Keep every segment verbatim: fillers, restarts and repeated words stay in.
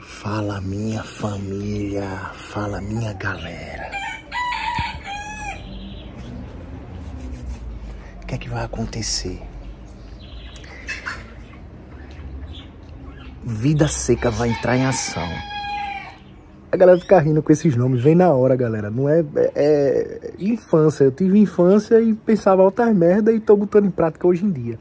Fala minha família, fala minha galera. O que é que vai acontecer? Vida Seca vai entrar em ação. A galera fica rindo com esses nomes, vem na hora, galera. Não é, é, é infância. Eu tive infância e pensava altas merda e tô botando em prática hoje em dia.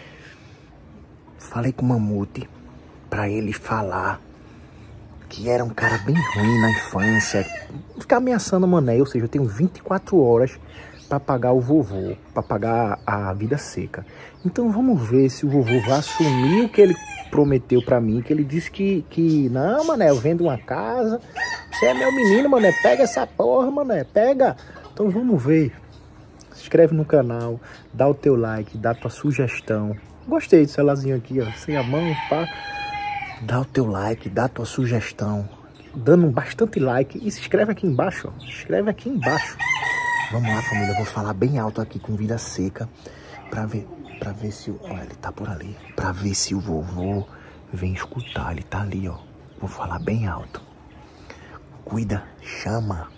Falei com o Mamute pra ele falar que era um cara bem ruim na infância. Ficar ameaçando o Mané, ou seja, eu tenho vinte e quatro horas pra pagar o vovô, pra pagar a Vida Seca. Então vamos ver se o vovô vai assumir o que ele prometeu pra mim, que ele disse que, que não, Mané, eu vendo uma casa, você é meu menino, Mané, pega essa porra, Mané, pega. Então vamos ver. Se inscreve no canal, dá o teu like, dá a tua sugestão. Gostei desse celularzinho aqui, ó, sem a mão, pá. Dá o teu like, dá a tua sugestão, dando bastante like e se inscreve aqui embaixo, ó. Se inscreve aqui embaixo. Vamos lá, família, eu vou falar bem alto aqui com Vida Seca pra ver, pra ver se o... Olha, ele tá por ali. Pra ver se o vovô vem escutar, ele tá ali, ó. Vou falar bem alto. Cuida, chama.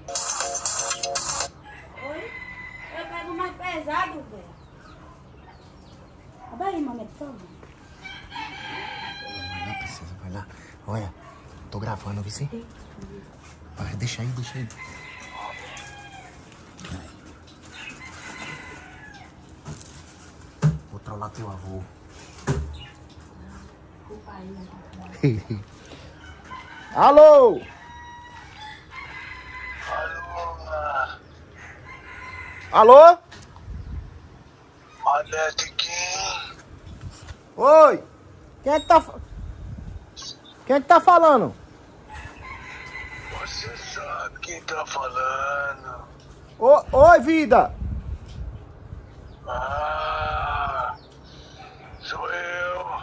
Oi? Eu pego mais pesado, velho. Abre aí, mamãe, por favor. Vai lá, princesa, vai lá. Olha, tô gravando, viu sim? Vai, deixa aí, deixa aí. Vou trollar teu avô. Desculpa aí, né? Alô? Alô? Olha de quem? Oi? Quem é que tá... Quem é que tá falando? Você sabe quem tá falando. Ô, oi, Vida. Ah, sou eu.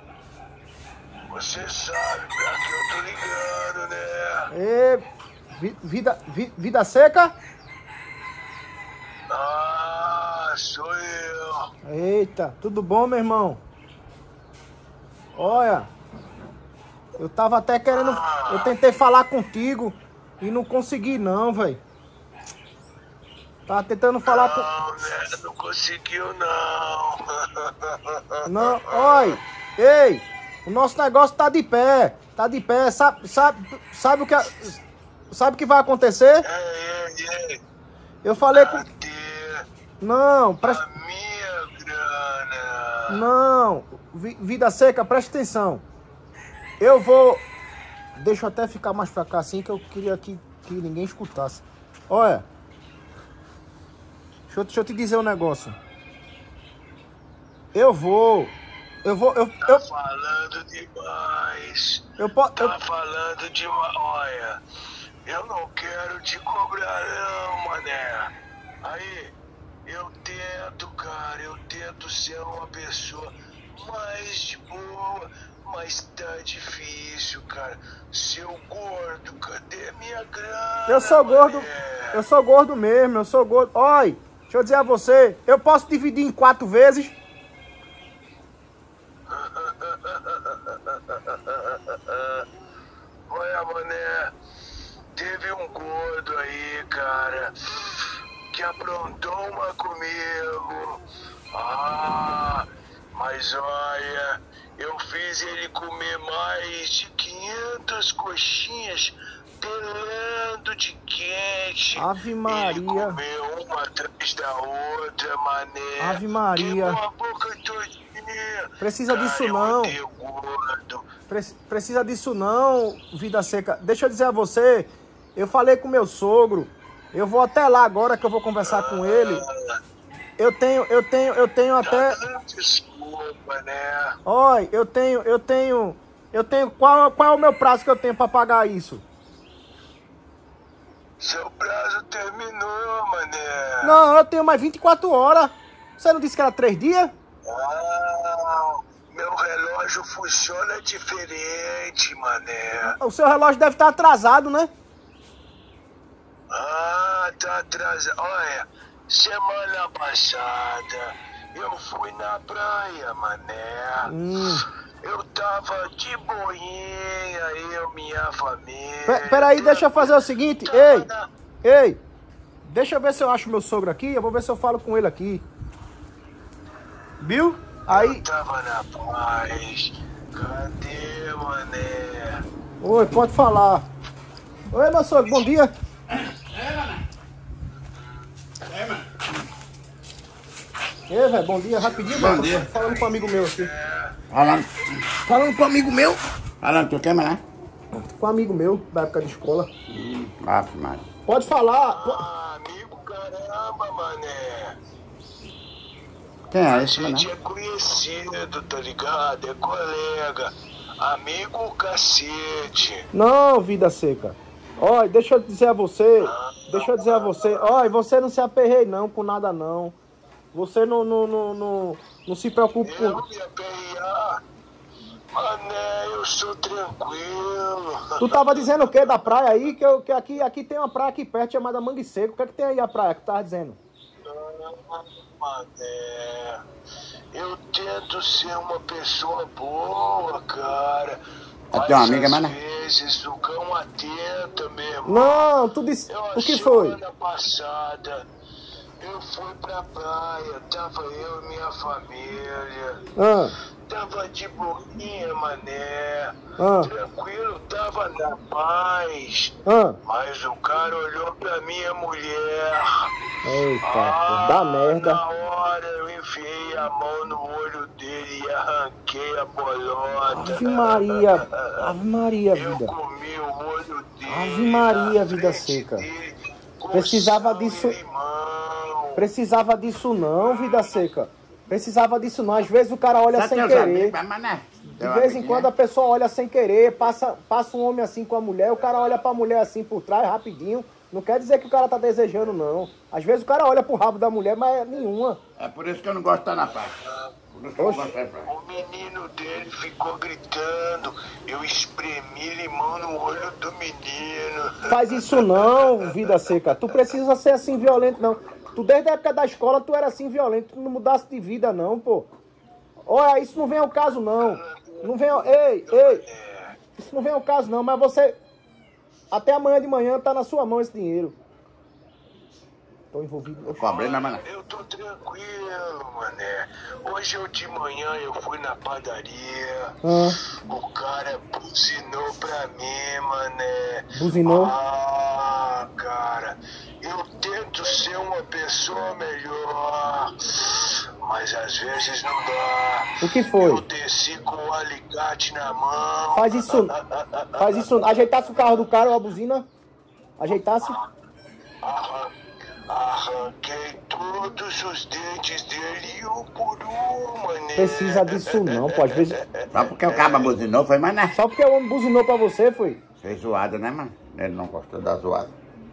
Você sabe pra que eu tô ligando, né? Ê, vi- vida, vi- vida Seca? Ah, sou eu. Eita, tudo bom, meu irmão? Olha, eu tava até querendo... Eu tentei falar contigo e não consegui não, velho. Tava tentando falar com... Não, né? Não conseguiu, não. Não, oi, ei, o nosso negócio tá de pé, tá de pé, sabe, sabe, sabe o que, a- sabe o que vai acontecer? Ei, ei, ei. Eu falei com... Cadê Não, presta... a minha grana? Não, Vi- Vida Seca, presta atenção. Eu vou... Deixa eu até ficar mais pra cá assim, que eu queria que, que ninguém escutasse. Olha, deixa eu, deixa eu te dizer um negócio. Eu vou... Eu vou... Eu, Tá eu, falando demais. eu, po- eu, Tá falando demais. Olha, eu não quero te cobrar não, mané. Aí, eu tento, cara, eu tento ser uma pessoa mais de boa, mas tá difícil, cara. Seu gordo, cadê minha grana? eu sou gordo... mané? Eu sou gordo mesmo, eu sou gordo. Olha, deixa eu dizer a você, eu posso dividir em quatro vezes. Olha, mané, teve um gordo aí, cara, que aprontou uma comigo. Ah, mas olha, eu fiz ele comer mais de quinhentas coxinhas pelando de quente. Ave Maria. Ele comeu uma atrás da outra, mané. Ave Maria. Queimou a boca todinha. Precisa Cara, disso eu não. odeio gordo. Pre- Precisa disso não, Vida Seca. Deixa eu dizer a você, eu falei com meu sogro, eu vou até lá agora que eu vou conversar com ele. Eu tenho, eu tenho, eu tenho até... Desculpa, né? Olha, eu tenho, eu tenho, eu tenho... Qual, qual é o meu prazo que eu tenho pra pagar isso? Seu prazo terminou, mané. Não, eu tenho mais vinte e quatro horas. Você não disse que era três dias? Ah, meu relógio funciona diferente, mané. O seu relógio deve estar atrasado, né? Ah, tá atrasado. Olha, semana passada eu fui na praia, mané. Hum. Eu tava de boinha, minha família. Pe- Peraí, deixa eu fazer o seguinte. Ei, ei. Deixa eu ver se eu acho meu sogro aqui. Eu vou ver se eu falo com ele aqui. Viu? Aí... Eu tava na paz. Cadê, mané? Oi, pode falar. Oi, meu sogro, bom dia. É, mano. É, mano. Ei, velho, bom dia, rapidinho. Bom velho. dia. Falando com um amigo meu aqui. Falando. Falando com um amigo meu. Falando, tu quer, mano? Com um amigo meu, da época de escola. Hum, Ave Maria. Pode falar. po- Ah, amigo, caramba, mané. Quem é A esse, mano? gente é conhecido, tá ligado? É colega. Amigo cacete. Não, vida seca. Olha, deixa eu dizer a você. Deixa eu dizer a você. Olha, você não se aperrei não com nada não. Você não, não, não, não, não se preocupe Eu com... me aperrear. Mané, eu sou tranquilo. Tu tava dizendo o que da praia aí? Que, eu, que aqui, aqui tem uma praia aqui perto chamada Mangue Seco. O que é que tem aí a praia que tu tava dizendo? Mané, eu tento ser uma pessoa boa, cara. É Mas teu amigo, às mano? vezes o cão atenta, meu irmão. Não, tu disse... Eu, O que a foi? semana passada, eu fui pra praia, tava eu e minha família. Ah, Tava de boinha, mané. Ah. Tranquilo, tava na paz. ah. Mas o cara olhou pra minha mulher. Eita, Ah, dá merda. Na hora eu enfiei a mão no olho dele e arranquei a bolota. Ave Maria, Ave Maria, Eu vida. comi o olho dele. Ave Maria, na vida frente seca. dele, com Precisava sal e disso- limão. Precisava disso não, vida seca. Precisava disso não. Às vezes o cara olha Só sem teus querer. amigos, mas, mané. De vez em quando a pessoa olha sem querer, passa, passa um homem assim com a mulher, o cara olha pra mulher assim por trás, rapidinho. Não quer dizer que o cara tá desejando, não. Às vezes o cara olha pro rabo da mulher, mas é nenhuma. É por isso que eu não gosto de estar na paz. Por isso que eu não Oxe. gosto de estar na paz. O menino dele ficou gritando. Eu espremi limão no olho do menino. Faz isso não, vida seca. Tu precisa ser assim violento, não. Tu desde a época da escola tu era assim violento, tu não mudasse de vida, não, pô. Olha, isso não vem ao caso, não. Não vem ao... Ei, ei. Isso não vem ao caso, não, mas você... Até amanhã de manhã tá na sua mão esse dinheiro. Tô envolvido. O problema, mano. Eu tô tranquilo, mané. Hoje eu de manhã eu fui na padaria. Ah, O cara buzinou pra mim, mané. buzinou? Ah, cara. Eu tento ser uma pessoa melhor. Mas às vezes não dá. O que foi? Eu desci com o alicate na mão. Faz isso. Faz isso. Ajeitasse o carro do cara ou a buzina? Ajeitasse? Arran- Arranquei todos os dentes dele, um por um, mané. Precisa disso não, pô. Às vezes... Só porque o cabo buzinou, foi, mané. Só porque o homem buzinou pra você, foi? Fez zoada, né, mano? Ele não gostou da zoada.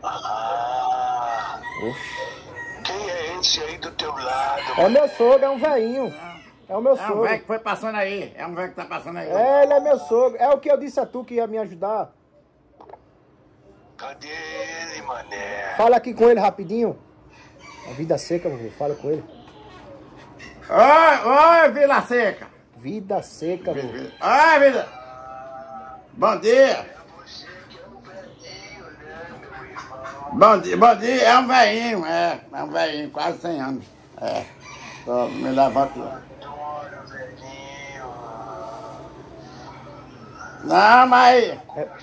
Ah, Oxe. quem é esse aí do teu lado? É meu sogro, é um velhinho. É o meu É um sogro. velho que foi passando aí. É um velho que tá passando aí. É, ele é meu sogro. É o que eu disse a tu que ia me ajudar. Cadê ele, mané? Fala aqui com ele rapidinho. A vida seca, vovô. Fala com ele. Oi, oi, Vila Seca. Vida seca, vovô. Oi, Vida. Bom dia. Bom dia, bom dia. É um velhinho, é. É um velhinho, quase cem anos. É. Tô me levando lá. Adoro, velhinho. Não, mas...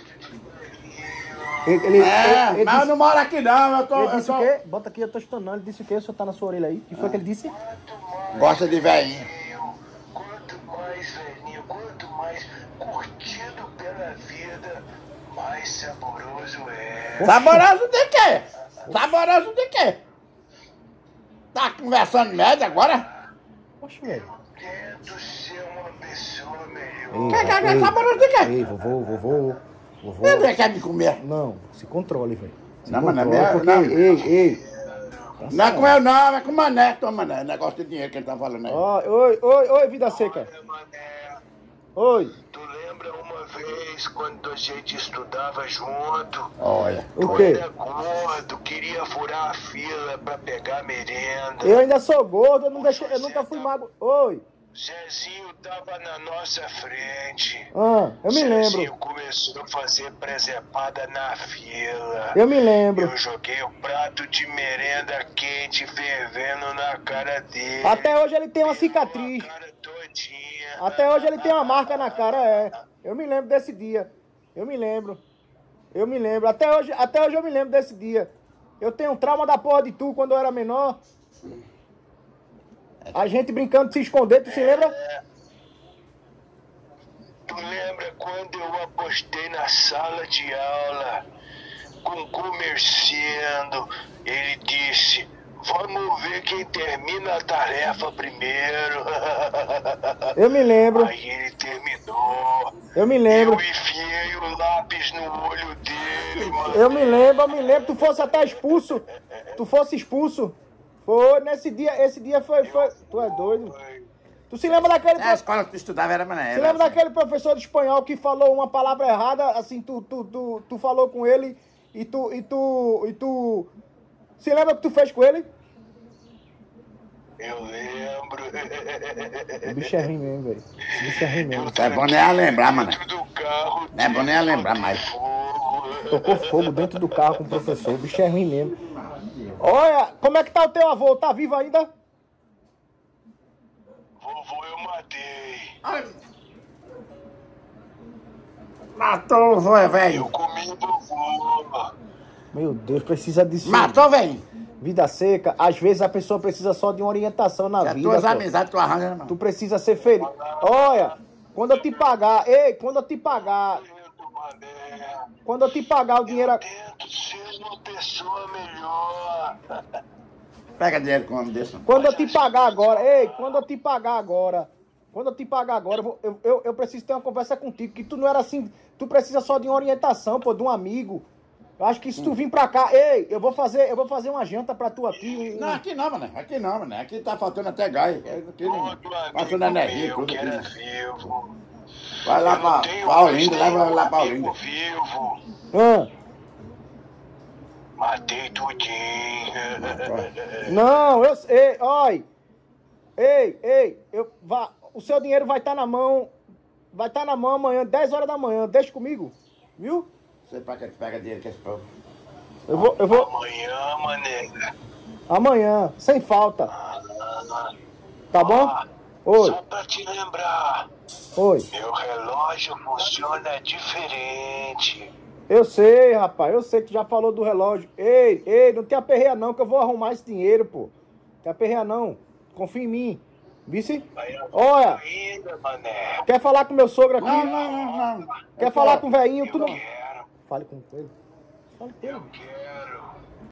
Ele, ele, É, ele, ele mas eu disse, não moro aqui não, eu tô... ele Eu disse tô... o quê? Bota aqui, eu tô estonando. Ele disse o quê? O senhor tá na sua orelha aí? O que foi que ele disse? Gosta de velhinho. Quanto mais velhinho, quanto mais curtido pela vida, mais saboroso é. Saboroso de quê? Saboroso de quê? Tá conversando média agora? Poxa, velho. Tento ser uma pessoa melhor. Ei, Quer, quer, quer ei, saboroso de quê? Ei, vovô, vovô. Vovô. Ele quer me comer. Não, se controle, velho. Se Não, mas não é controle, minha- porque... não. Ei, ei. Não é com eu não, é com o Mané. Toma, Mané. Negócio de dinheiro que ele tá falando aí. Ó, oi, oi, oi, vida seca. Olha, mané, Oi. tu lembra uma vez quando a gente estudava junto? Olha. O Tu quê? era gordo, queria furar a fila pra pegar merenda. Eu ainda sou gordo, eu, não deixei, eu nunca fui magro. Oi. Zezinho tava na nossa frente. Ah, eu me lembro. Zezinho começou a fazer presepada na fila. Eu me lembro. Eu joguei o prato de merenda quente fervendo na cara dele. Até hoje ele tem uma cicatriz. A cara todinha. Até hoje ele tem uma marca na cara, é. Eu me lembro desse dia. Eu me lembro. Eu me lembro. Até hoje, até hoje eu me lembro desse dia. Eu tenho um trauma da porra de tu quando eu era menor. A gente brincando de se esconder, tu se lembra? Tu lembra quando eu apostei na sala de aula com o comerciando? Ele disse, vamos ver quem termina a tarefa primeiro. Eu me lembro. Aí ele terminou. Eu me lembro. Eu enfiei o lápis no olho dele, mano. Eu me lembro, eu me lembro. Tu fosse até expulso. Tu fosse expulso. Foi, nesse dia, esse dia foi, foi... Tu é doido. Tu se lembra daquele... É, a escola que tu estudava era maneira. Você lembra daquele professor de espanhol que falou uma palavra errada, assim, tu, tu, tu, tu falou com ele e tu, e tu, e tu... Se lembra o que tu fez com ele? Eu lembro. O bicho é ruim mesmo, velho. O bicho é ruim mesmo. É bom nem a lembrar, mano. Dentro do carro, Não é bom nem a lembrar mais. Tocou fogo dentro do carro com o professor. O bicho é ruim mesmo. Olha, como é que tá o teu avô? Tá vivo ainda? Vovô, eu matei. Matou o vô, Eu velho. comi vovô. Meu Deus, precisa disso. Matou, velho. Vida seca. Às vezes a pessoa precisa só de uma orientação na As vida. tuas pô. amizades tu arranja, né, mano? Tu precisa ser feliz. Olha, quando eu te pagar, ei, quando eu te pagar, Tento, mané. quando eu te pagar o dinheiro... a- Tento ser uma pessoa melhor. Pega dinheiro com um homem desse. Quando eu te pagar agora, ei, quando eu te pagar agora, quando eu te pagar agora, eu, vou- eu, eu, eu preciso ter uma conversa contigo, que tu não era assim, tu precisa só de uma orientação, pô, de um amigo. Eu acho que se tu vir pra cá, ei, eu vou fazer, eu vou fazer uma janta pra tu aqui. um- Não, aqui não, mano. Aqui não, mano. Aqui tá faltando até gás. Aqui não. Todo Faltando amigo energia, meu tudo que era aqui. vivo. Vai lá Eu não pra tenho pra mais Olinda, leva nenhum lá pra amigo Olinda. vivo. Ah, Matei tudinho. não, eu, ei, oi, ei, ei, eu, vá, o seu dinheiro vai estar na mão, vai estar na mão amanhã, dez horas da manhã, deixa comigo, viu? Você pra que pega dinheiro com esse povo. Eu vou, eu vou, Amanhã, mané. amanhã, sem falta, tá bom? Ah, Oi, Só pra te lembrar, oi. meu relógio funciona diferente. Eu sei, rapaz, eu sei que tu já falou do relógio. Ei, ei, não te aperreia não, que eu vou arrumar esse dinheiro, pô. Te aperreia não, confia em mim. Vice? Olha, Ainda, mané. quer falar com meu sogro aqui? Não, não, não, não. Quer falar com o velhinho? Tu Eu não... quero, Fale com ele. Fale com ele. eu quero.